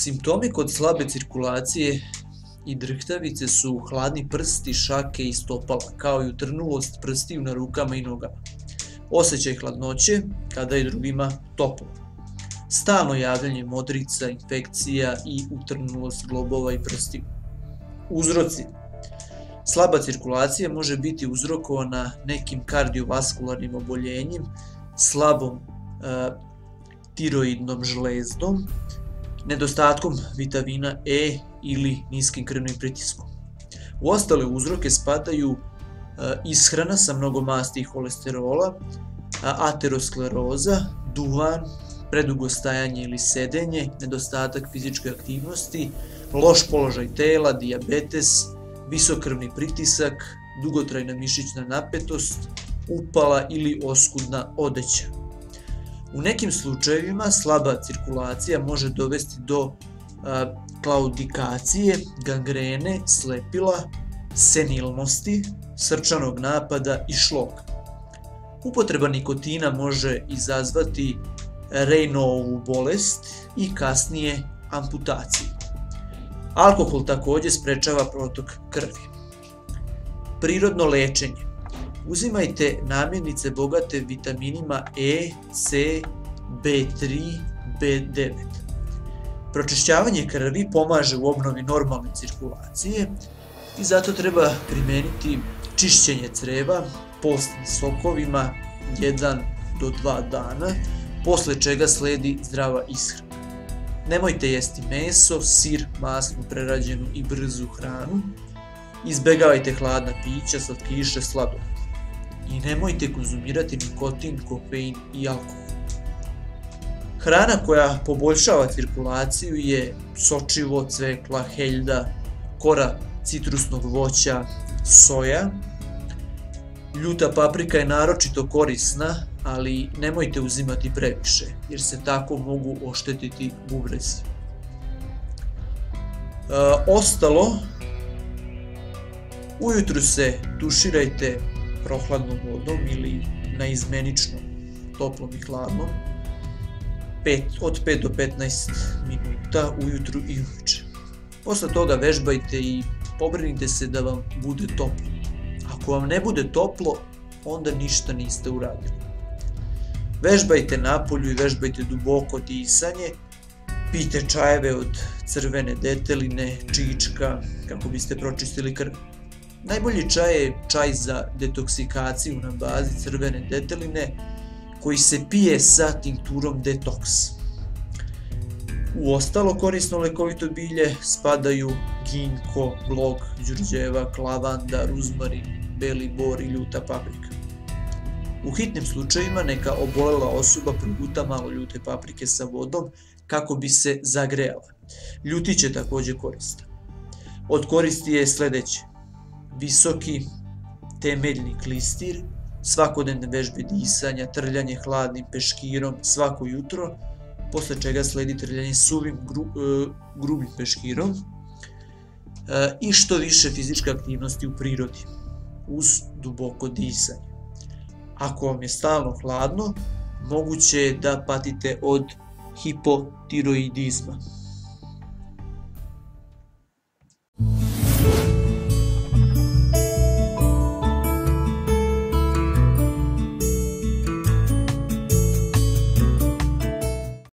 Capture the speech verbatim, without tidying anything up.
Simptomi kod slabe cirkulacije i drhtavice su hladni prsti, šake i stopala, kao i utrnulost prstiju na rukama i nogama. Osjećaj hladnoće kada je drugima toplo. Stalno javljanje modrica, infekcija i utrnulost globova i prstiju. Uzroci. Slaba cirkulacija može biti uzrokovana nekim kardiovaskularnim oboljenjem, slabom e, tiroidnom žlezdom, nedostatkom vitamina E ili niskim krvnim pritiskom. U ostale uzroke spadaju ishrana sa mnogo masti i holesterola, ateroskleroza, duvan, predugo stajanje ili sedenje, nedostatak fizičke aktivnosti, loš položaj tela, dijabetes, visok krvni pritisak, dugotrajna mišićna napetost, upala ili oskudna odeća. U nekim slučajevima slaba cirkulacija može dovesti do a, klaudikacije, gangrene, slepila, senilnosti, srčanog napada i šloga. Upotreba nikotina može izazvati Raynaudovу bolest i kasnije amputaciju. Alkohol također sprečava protok krvi. Prirodno lečenje. Uzimajte namirnice bogate vitaminima E, C, B tri, B devet. Pročišćavanje krvi pomaže u obnovi normalne cirkulacije i zato treba primeniti čišćenje creva postnim sokovima jedan do dva dana, posle čega sledi zdrava ishrana. Nemojte jesti meso, sir, masnu, prerađenu i brzu hranu. Izbegavajte hladna pića, slatkiše, sladoled. I nemojte konzumirati nikotin, kofein i alkohol. Hrana koja poboljšava cirkulaciju je sočivo, cvekla, heljda, kora citrusnog voća, soja. Ljuta paprika je naročito korisna, ali nemojte uzimati previše, jer se tako mogu oštetiti bubrezi. E, ostalo, ujutru se tuširajte prohladnom vodom ili naizmenično toplom i hladnom od pet do petnaest minuta ujutru i uveče. Posle toga vežbajte i pobrinite se da vam bude toplo. Ako vam ne bude toplo, onda ništa niste uradili. Vežbajte napolju i vežbajte duboko disanje, pijte čajeve od crvene deteline, čička, kako biste pročistili krv. Najbolji čaj je čaj za detoksikaciju na bazi crvene deteline, koji se pije sa tinkturom detoks. U ostalo korisno lekovito bilje spadaju ginko, glog, đurđevak, lavanda, ruzmarin, beli bor i ljuta paprika. U hitnim slučajima neka obolela osoba proguta malo ljute paprike sa vodom kako bi se zagrejala. Ljutić je također koristan. Od koristi je sljedeće: visoki temeljni klistir, svakodnevne vežbe disanja, trljanje hladnim peškirom svako jutro, posle čega sledi trljanje suvim gru, uh, grubim peškirom uh, i što više fizičke aktivnosti u prirodi uz duboko disanje. Ako vam je stalno hladno, moguće je da patite od hipotiroidizma.